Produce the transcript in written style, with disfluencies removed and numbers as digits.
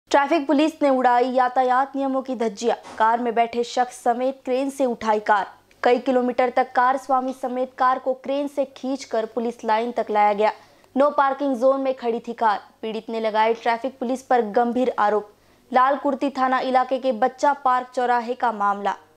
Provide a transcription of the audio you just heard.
Traffic police ने उड़ाई यातायात नियमों की धज्जियां। कार में बैठे शख्स समेत क्रेन से उठाई कार। कई किलोमीटर तक कार स्वामी समेत कार को क्रेन से खींचकर पुलिस लाइन तक लाया गया। नो पार्किंग जोन में खड़ी थी कार। पीड़ित ने लगाए ट्रैफिक पुलिस पर गंभीर आरोप। लाल कुर्ती थाना इलाके के बच्चा पार्क चौराहे का मामला।